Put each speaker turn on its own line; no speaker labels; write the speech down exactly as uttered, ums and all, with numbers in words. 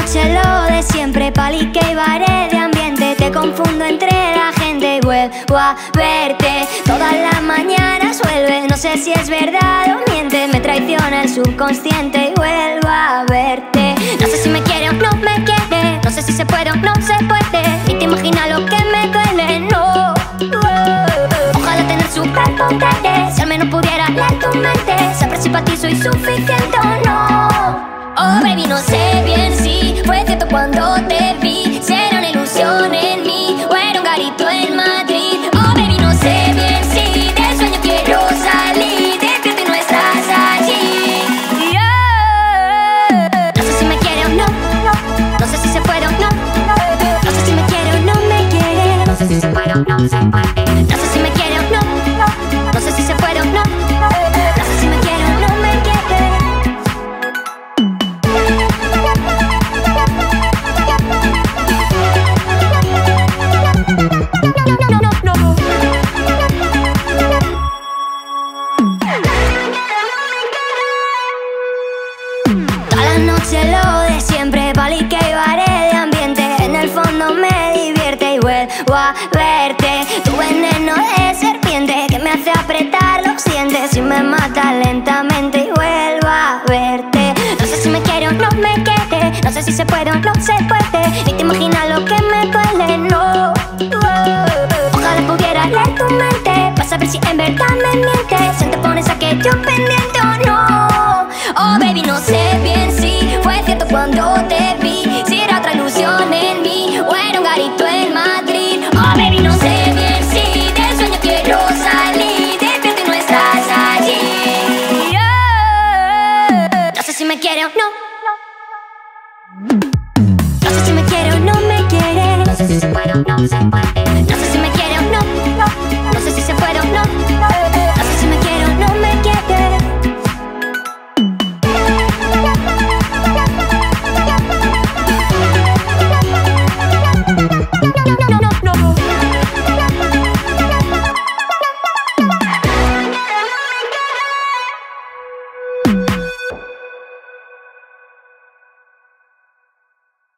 noche lo de siempre, palique y baré de ambiente. Te confundo entre la gente y vuelvo a verte. Todas las mañanas vuelve, no sé si es verdad o miente. Me traiciona el subconsciente y vuelvo a verte. No sé si me quiere o no me quiere, no sé si se puede o no se puede. Y te imaginas lo que me duele, no. Ojalá tener superpoderes, si al menos pudiera leer tu mente. Saber si para ti soy suficiente o no. Oh baby, no sé bien si fue cierto cuando te vi, si era una ilusión en mí o era un garito en Madrid. Oh baby, no sé bien si del sueño quiero salir, despierto y no estás allí. Yeah. No sé si me quiere o no, no sé si se puede o no, no sé si me quiere o no me quiere, no sé si se puede o no se puede, no sé si me quiere o no, no sé si se puede o no, no sé si me quiere o no me quiere. Lo de siempre, palique y baré de ambiente. En el fondo me divierte y vuelvo a verte. Tu veneno de serpiente que me hace apretar los dientes y me mata lentamente y vuelvo a verte. No sé si me quiere o no me quiere, no sé si se puede o no se puede. Ni te imaginas lo que me duele, no. Ojalá pudiera leer tu mente para saber si en verdad me mientes, si te pones aquello pendiente o no. Oh baby, no sé bien si fue cierto cuando te vi, si era otra ilusión en mí o era un garito en Madrid. Oh baby, no sé bien si del sueño quiero salir, despierto y no estás allí. Yeah. No sé si me quiere o no, no sé si me quiere o no me quiere, no sé si se puede o no se puede, no sé si